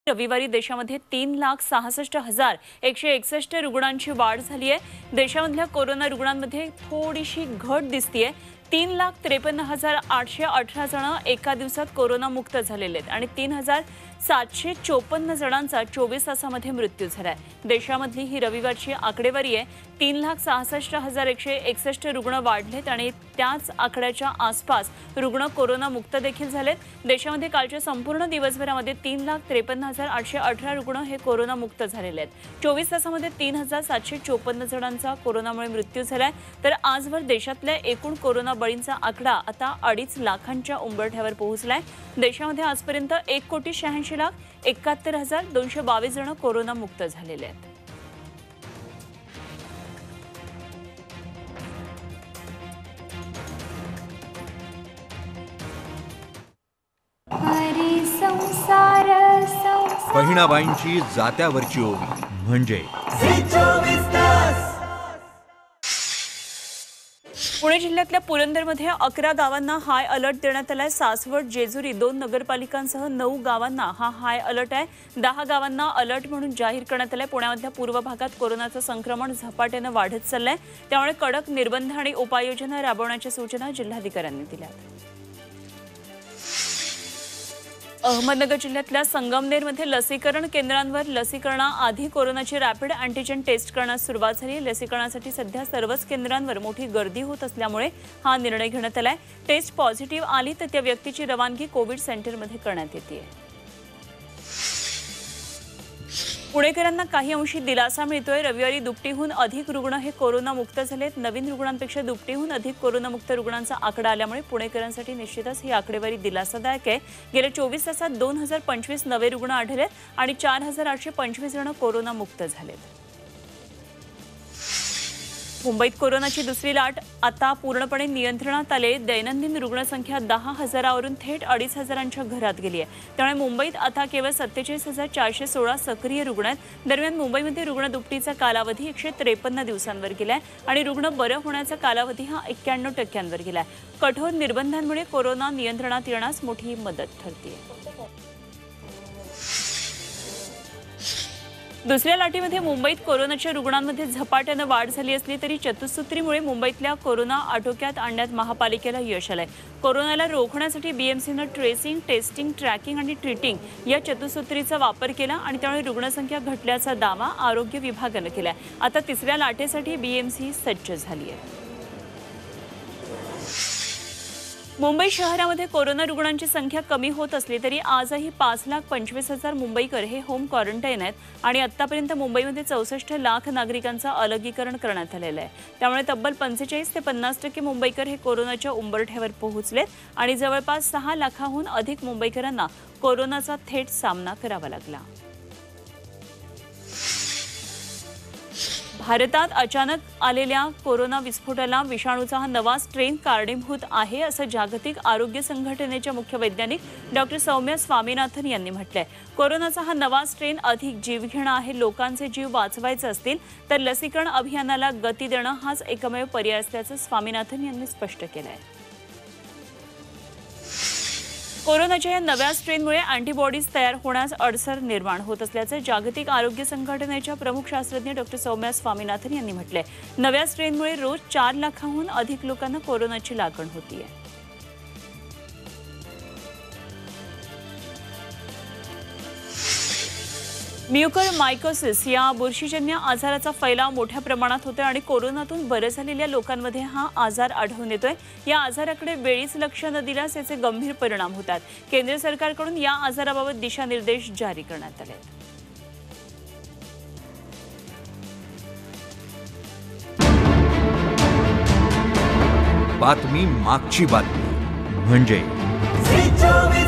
रविवारी देशामध्ये 3,66,161 रुग्णांची वाढ झाली आहे। देशामधल्या कोरोना रुग्णांमध्ये थोडीशी घट दिसतेय। 3,53,818 जण एका दिवसात कोरोनामुक्त झालेले आहेत आणि 3,754 जणांचा 24 तासामध्ये मृत्यू झालाय। देशामधली ही रविवारची आकडेवारी आहे। 3,66,161 रुग्ण वाढलेत आणि त्याच आकड्याच्या आसपास रुग्ण कोरोनामुक्त देखील झालेत। देशामध्ये कालच्या संपूर्ण दिवसभरामध्ये 3,53,818 रुग्ण हे कोरोनामुक्त झालेले आहेत। 24 तासामध्ये 3,754 जणांचा कोरोनामुळे मृत्यू झालाय। तर आजवर देशातल्या एकूण कोरोना बळींचा आकडा आता 2.5 लाखांच्या उंबरठ्यावर पोहोचलाय। देशामध्ये आजपर्यंत 1,86,71,222 जण कोरोनामुक्त झालेले आहेत। बहिणाबाईंची जात्यावरची ओवी म्हणजे पुणे जिल्ह्यातल्या पुरंदरमध्ये 11 गावांना हाय अलर्ट देण्यात आलाय। सासवड, जेजुरी 2 नगरपालिकांसह 9 गावांना हा हाय अलर्ट आहे। 10 गावांना अलर्ट म्हणून जाहीर करण्यात आलाय। पुण्यामधल्या पूर्व भागात कोरोनाचं संक्रमण झपाट्याने वाढत चाललंय, त्यामुळे कडक निर्बंध आणि उपाययोजना राबवण्याच्या सूचना जिल्हाधिकाऱ्यांनी दिल्या। अहमदनगर जिल्ह्यातल्या संगमनेरमध्ये लसीकरण केंद्रांवर लसीकरणाआधी कोरोनाची रॅपिड अँटीजन टेस्ट करण्यास सुरुवात झाली। लसीकरणासाठी सध्या सर्वच केंद्रांवर मोठी गर्दी होत असल्यामुळे हा निर्णय घेण्यात आलाय। टेस्ट पॉझिटिव्ह आली तर त्या व्यक्तीची रवानगी कोविड सेंटरमध्ये करण्यात येते। पुणेकरांना काही अंशी दिलासा मिळतोय। रविवारी दुपटीहून अधिक रुग्ण हे कोरोनामुक्त झालेत। नवीन रुग्णांपेक्षा दुपटीहून अधिक कोरोनामुक्त रुग्णांचा आकडा आल्यामुळे पुणेकरांसाठी निश्चितच ही आकडेवारी दिलासादायक आहे। गेल्या 24 तासात 2,025 नवे रुग्ण आढळलेत आणि 4,825 जण कोरोनामुक्त झालेत। मुंबईत कोरोनाची दुसरी लाट आता पूर्णपणे नियंत्रणात आले। दैनंदिन रुग्णसंख्या 10,000वरून थेट 2,500च्या घरात गेली आहे। त्यामुळे मुंबईत आता केवळ 47,416 सक्रिय रुग्ण आहेत। दरम्यान मुंबईमध्ये रुग्ण दुपटीचा कालावधी 153 दिवसांवर गेलाय आणि रुग्ण बरं होण्याचा कालावधी हा 91% गेलाय। कठोर निर्बंधांमुळे कोरोना नियंत्रणात येण्यास मोठी मदत ठरते। दुसऱ्या लाटेमध्ये मुंबईत कोरोनाच्या रुग्णांमध्ये झपाट्याने वाढ झाली असली तरी चतुःसूत्रीमुळे मुंबईतल्या कोरोना आटोक्यात आणण्यात महापालिकेला यश आलंय। कोरोनाला रोखण्यासाठी बीएमसीने ट्रेसिंग, टेस्टिंग, ट्रॅकिंग आणि ट्रीटिंग या चतुःसूत्रीचा वापर केला आणि त्यामुळे रुग्णसंख्या घटल्याचा दावा आरोग्य विभागाने केलाय। आता तिसऱ्या लाटेसाठी बीएमसी सज्ज झाली आहे। मुंबई शहरामध्ये कोरोना रुग्णांची संख्या कमी होत असली तरी आजही 5,25,000 मुंबईकर हे होम क्वारंटाईन आहेत आणि आतापर्यंत मुंबईमध्ये 64 लाख नागरिकांचं अलगीकरण करण्यात आलेलं आहे। त्यामुळे तब्बल 45 ते 50% मुंबईकर हे कोरोनाच्या उंबरठ्यावर पोहोचलेत आणि जवळपास 6 लाखाहून अधिक मुंबईकरांना कोरोनाचा थेट सामना करावा लागला। भारतात अचानक आलेल्या कोरोना विस्फोटाला विषाणूचा हा नवा स्ट्रेन कारणीभूत आहे असं जागतिक आरोग्य संघटनेच्या मुख्य वैज्ञानिक डॉक्टर सौम्या स्वामीनाथन यांनी म्हटलंय। कोरोनाचा हा नवा स्ट्रेन अधिक जीवघेणा आहे। लोकांचे जीव वाचवायचे असतील तर लसीकरण अभियानाला गती देणं हाच एकमेव पर्याय असल्याचं स्वामीनाथन यांनी स्पष्ट केलंय। कोरोनाच्या या नव्या स्ट्रेनमुळे अँटीबॉडीज तयार होण्यास अडसर निर्माण होत असल्याचं जागतिक आरोग्य संघटनेच्या प्रमुख शास्त्रज्ञ डॉक्टर सौम्या स्वामीनाथन यांनी म्हटलंय। नव्या स्ट्रेनमुळे रोज 4 लाखांहून अधिक लोकांना कोरोनाची लागण होतीये। म्युकरमायकोसिस या बुरशीजन्य आजाराचा फैलाव मोठ्या प्रमाणात होतोय आणि कोरोनातून बरे झालेल्या लोकांमध्ये हा आजार आढळून येतोय। या आजाराकडे वेळीच लक्ष न दिल्यास याचे गंभीर परिणाम होतात। केंद्र सरकारकडून या आजाराबाबत दिशानिर्देश जारी करण्यात आले आहेत। बातमी मागची बातमी म्हणजे